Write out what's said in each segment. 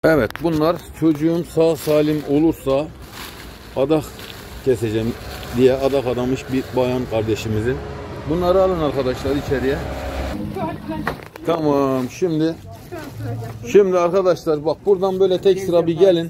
Evet, bunlar çocuğum sağ salim olursa adak keseceğim diye adak adamış bir bayan kardeşimizin. Bunları alın arkadaşlar içeriye. Tamam, şimdi arkadaşlar bak buradan böyle tek sıra bir gelin.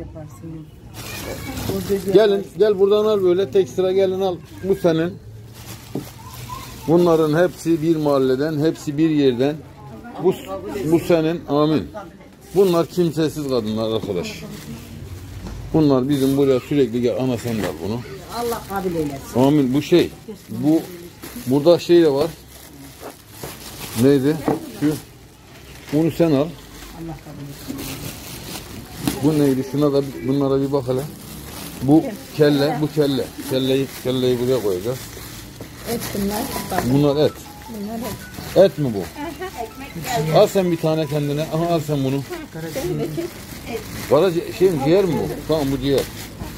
Gel buradan al böyle tek sıra gelin al. Bu senin. Bunların hepsi bir mahalleden, hepsi bir yerden. Bu senin. Amin. Bunlar kimsesiz kadınlar arkadaş. Bunlar bizim buraya sürekli gel. Ana sen de al bunu. Allah kabul eylesin. Amin. Bu şey. Burada şey de var. Neydi? Bunu sen al. Allah kabul etsin. Bu neydi? Bunlara bir bak hele. Bu kelle, bu kelle. Kelleyi buraya koyacağız. Et bunlar. Bunlar et. Bunlar et. Et mi bu? Al sen bir tane kendine. Aha al sen bunu. Kara şey mi? Ciğer mi bu? Tamam bu ciğer.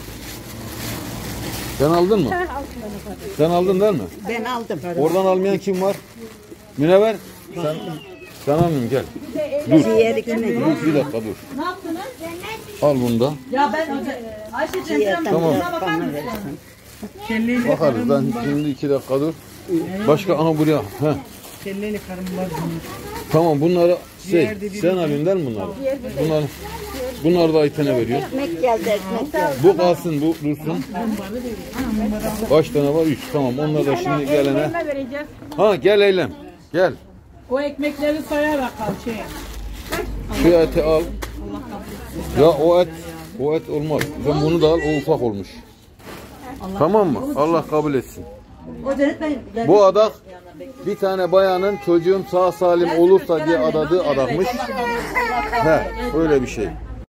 Sen aldın mı? Sen aldın değil mi? Ben aldım. Oradan almayan kim var? Münevver. Sen almayayım gel. Dur. Bir dakika dur. Ne yaptınız? Al bunu da. Ya ben Ayşe'cim Tamam. bakar mısın? Bakarız. Ben şimdi 2 dakika dur. Başka aha buraya. Heh. Kelleyle karım var. Tamam bunları sen alıyorsun değil mi bunları? Bunlar da Ayten'e veriyor. Ekmek geldi, ekmek geldi. Bu kalsın, bu dursun. Kaç tane var? 3. Tamam. Onlar da şimdi gelene. Ha gel Eylem. Gel. O ekmekleri sayarak al şeye. Şu eti al. Ya o et olmaz. Sen bunu da al. O ufak olmuş. Tamam mı? Allah kabul etsin. Bu adak bir tane bayanın çocuğum sağ salim olursa diye adadığı adakmış. He, öyle bir şey.